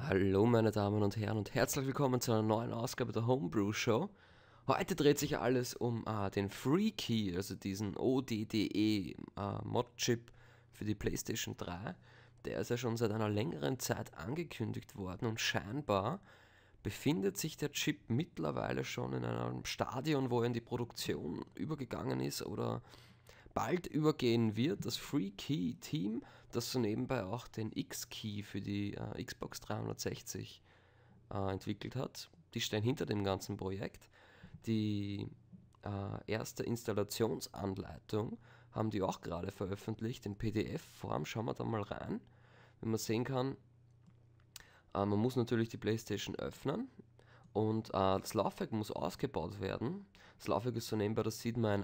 Hallo meine Damen und Herren und herzlich willkommen zu einer neuen Ausgabe der Homebrew Show. Heute dreht sich alles um den FreeKey, also diesen ODDE Mod-Chip für die PlayStation 3. Der ist ja schon seit einer längeren Zeit angekündigt worden und scheinbar befindet sich der Chip mittlerweile schon in einem Stadion, wo er in die Produktion übergegangen ist oder bald übergehen wird. Das FreeKey-Team, das so nebenbei auch den X-Key für die Xbox 360 entwickelt hat. Die stehen hinter dem ganzen Projekt. Die erste Installationsanleitung haben die auch gerade veröffentlicht in PDF-Form. Schauen wir da mal rein. Wenn man sehen kann, man muss natürlich die PlayStation öffnen und das Laufwerk muss ausgebaut werden. Das Laufwerk ist so nebenbei, das sieht man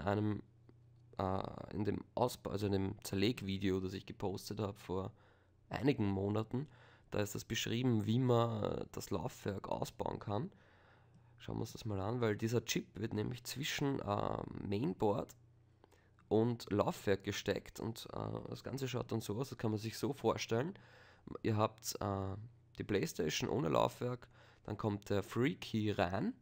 in dem Ausbau, also in dem Zerlegvideo, das ich gepostet habe vor einigen Monaten. Da ist das beschrieben, wie man das Laufwerk ausbauen kann. Schauen wir uns das mal an, weil dieser Chip wird nämlich zwischen Mainboard und Laufwerk gesteckt und das Ganze schaut dann so aus, das kann man sich so vorstellen. Ihr habt die PlayStation ohne Laufwerk, dann kommt der FreeKey rein,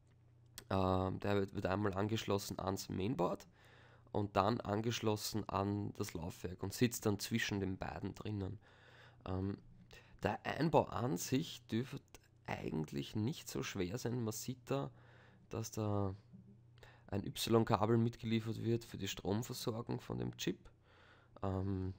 der wird einmal angeschlossen ans Mainboard und dann angeschlossen an das Laufwerk und sitzt dann zwischen den beiden drinnen. Ähm, Der Einbau an sich dürfte eigentlich nicht so schwer sein. Man sieht da, dass da ein Y-Kabel mitgeliefert wird für die Stromversorgung von dem Chip. Ähm,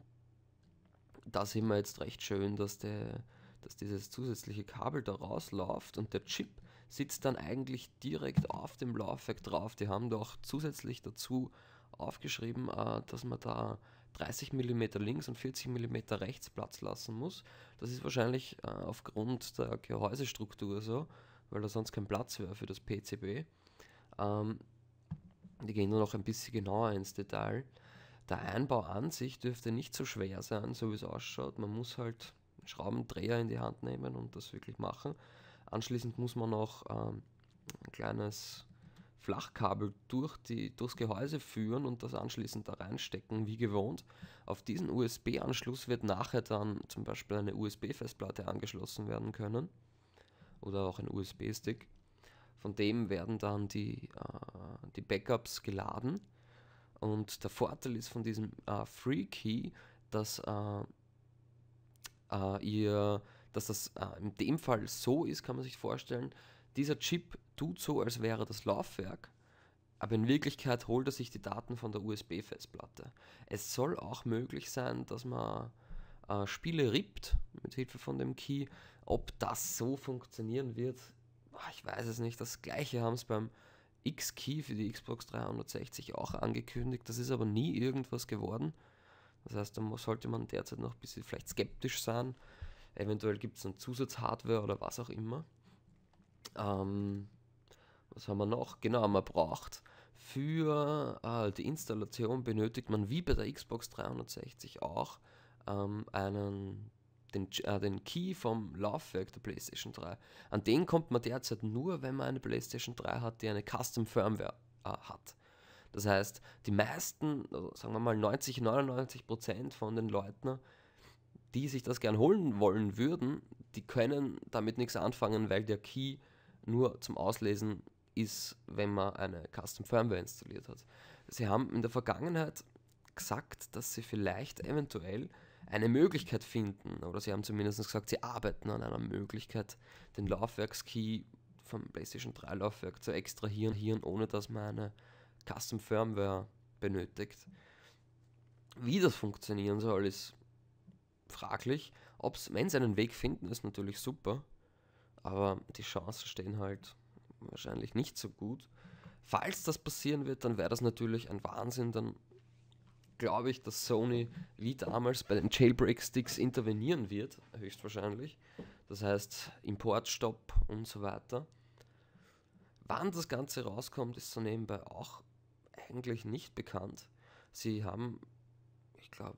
Da sehen wir jetzt recht schön, dass dieses zusätzliche Kabel da rausläuft und der Chip sitzt dann eigentlich direkt auf dem Laufwerk drauf. Die haben doch zusätzlich dazu aufgeschrieben, dass man da 30 mm links und 40 mm rechts Platz lassen muss. Das ist wahrscheinlich aufgrund der Gehäusestruktur so, weil da sonst kein Platz wäre für das PCB. Ähm, Die gehen nur noch ein bisschen genauer ins Detail. Der Einbau an sich dürfte nicht so schwer sein, so wie es ausschaut. Man muss halt einen Schraubendreher in die Hand nehmen und das wirklich machen. Anschließend muss man noch ein kleines Flachkabel durchs Gehäuse führen und das anschließend da reinstecken, wie gewohnt. Auf diesen USB-Anschluss wird nachher dann zum Beispiel eine USB-Festplatte angeschlossen werden können oder auch ein USB-Stick. Von dem werden dann die Backups geladen. Und der Vorteil ist von diesem FreeKey, dass, dass das in dem Fall so ist, kann man sich vorstellen, dieser Chip tut so, als wäre das Laufwerk, aber in Wirklichkeit holt er sich die Daten von der USB-Festplatte. Es soll auch möglich sein, dass man Spiele rippt mit Hilfe von dem Key. Ob das so funktionieren wird, ich weiß es nicht. Das gleiche haben es beim X-Key für die Xbox 360 auch angekündigt. Das ist aber nie irgendwas geworden. Das heißt, da sollte man derzeit noch ein bisschen vielleicht skeptisch sein. Eventuell gibt es dann Zusatzhardware oder was auch immer. Ähm, Was haben wir noch? Genau, man braucht für die Installation benötigt man wie bei der Xbox 360 auch den Key vom Laufwerk der PlayStation 3. An den kommt man derzeit nur, wenn man eine PlayStation 3 hat, die eine Custom Firmware hat. Das heißt, die meisten, also sagen wir mal 99% von den Leuten, die sich das gern holen wollen würden, die können damit nichts anfangen, weil der Key nur zum Auslesen ist, wenn man eine Custom Firmware installiert hat. Sie haben in der Vergangenheit gesagt, dass sie vielleicht eventuell eine Möglichkeit finden, oder sie haben zumindest gesagt, sie arbeiten an einer Möglichkeit, den Laufwerkskey vom PlayStation 3 Laufwerk zu extrahieren, ohne dass man eine Custom Firmware benötigt. Wie das funktionieren soll, ist fraglich. Wenn sie einen Weg finden, ist natürlich super, aber die Chancen stehen halt wahrscheinlich nicht so gut. Falls das passieren wird, dann wäre das natürlich ein Wahnsinn. Dann glaube ich, dass Sony wie damals bei den Jailbreak-Sticks intervenieren wird, höchstwahrscheinlich. Das heißt Importstopp und so weiter. Wann das Ganze rauskommt, ist so nebenbei auch eigentlich nicht bekannt. Sie haben, ich glaube,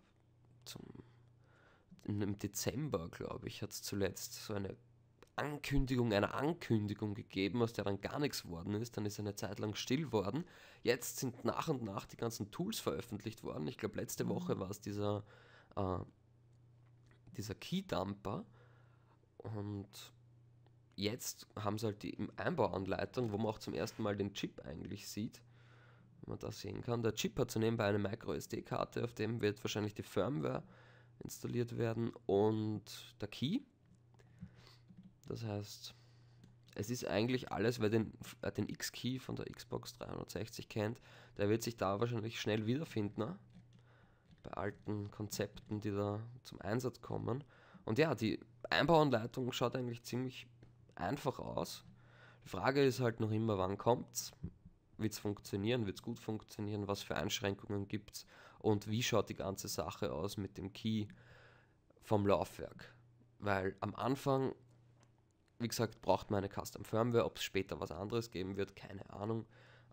im Dezember, glaube ich, hat es zuletzt so eine Ankündigung gegeben, aus der dann gar nichts worden ist. Dann ist eine Zeit lang still worden. Jetzt sind nach und nach die ganzen Tools veröffentlicht worden. Ich glaube, letzte Woche war es dieser Keydumper. Und jetzt haben sie halt die Einbauanleitung, wo man auch zum ersten Mal den Chip eigentlich sieht, wenn man das sehen kann. Der Chip hat zunächst eine Micro-SD-Karte, auf dem wird wahrscheinlich die Firmware installiert werden und der Key. Das heißt, es ist eigentlich alles, wer den X-Key von der Xbox 360 kennt, der wird sich da wahrscheinlich schnell wiederfinden, ne? Bei alten Konzepten, die da zum Einsatz kommen. Und ja, die Einbauanleitung schaut eigentlich ziemlich einfach aus. Die Frage ist halt noch immer, wann kommt's? Wird es funktionieren? Wird es gut funktionieren? Was für Einschränkungen gibt es? Und wie schaut die ganze Sache aus mit dem Key vom Laufwerk? Weil am Anfang, wie gesagt, braucht man eine Custom Firmware. Ob es später was anderes geben wird, keine Ahnung.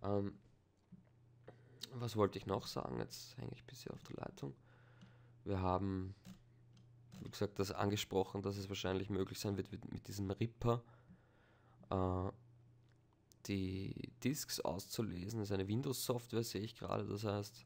Was wollte ich noch sagen? Jetzt hänge ich ein bisschen auf der Leitung. Wir haben, wie gesagt, das angesprochen, dass es wahrscheinlich möglich sein wird mit diesem Ripper die Disks auszulesen. Das ist eine Windows-Software, sehe ich gerade. Das heißt,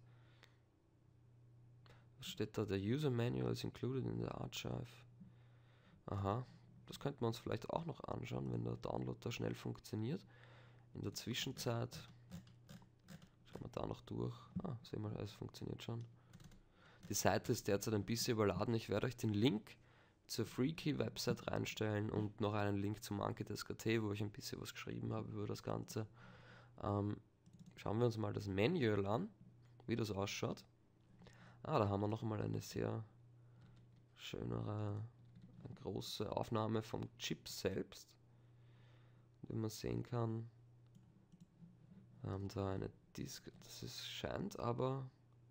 was steht da? Der User Manual is included in the archive. Aha, das könnten wir uns vielleicht auch noch anschauen, wenn der Download da schnell funktioniert. In der Zwischenzeit schauen wir da noch durch. Sehen wir, es funktioniert schon. Die Seite ist derzeit ein bisschen überladen. Ich werde euch den Link zur FreeKey-Website reinstellen und noch einen Link zum Monkeydesk.at, wo ich ein bisschen was geschrieben habe über das Ganze. Schauen wir uns mal das Manual an, wie das ausschaut. Da haben wir noch mal eine sehr schönere, eine große Aufnahme vom Chip selbst. Wie man sehen kann, wir haben da eine Disk, scheint aber...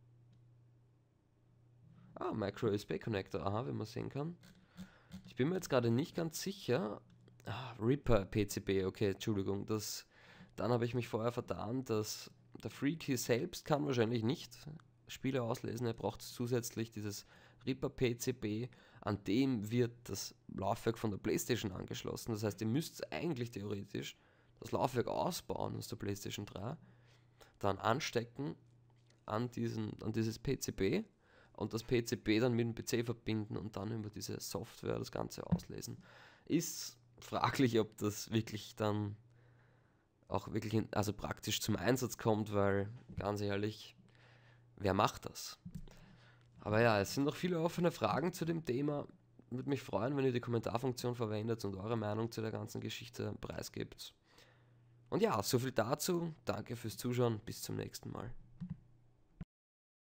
Micro USB Connector, wie man sehen kann. Ich bin mir jetzt gerade nicht ganz sicher. Reaper PCB, okay, Entschuldigung. Dann habe ich mich vorher vertan, dass der FreeKey selbst kann wahrscheinlich nicht Spiele auslesen. Er braucht zusätzlich dieses Reaper PCB, an dem wird das Laufwerk von der PlayStation angeschlossen. Das heißt, ihr müsst eigentlich theoretisch das Laufwerk ausbauen aus der PlayStation 3, dann anstecken an dieses PCB und das PCB dann mit dem PC verbinden und dann über diese Software das Ganze auslesen. Ist fraglich, ob das wirklich dann auch wirklich also praktisch zum Einsatz kommt, weil ganz ehrlich, wer macht das? Aber ja, es sind noch viele offene Fragen zu dem Thema. Würde mich freuen, wenn ihr die Kommentarfunktion verwendet und eure Meinung zu der ganzen Geschichte preisgebt. Und ja, so viel dazu. Danke fürs Zuschauen. Bis zum nächsten Mal.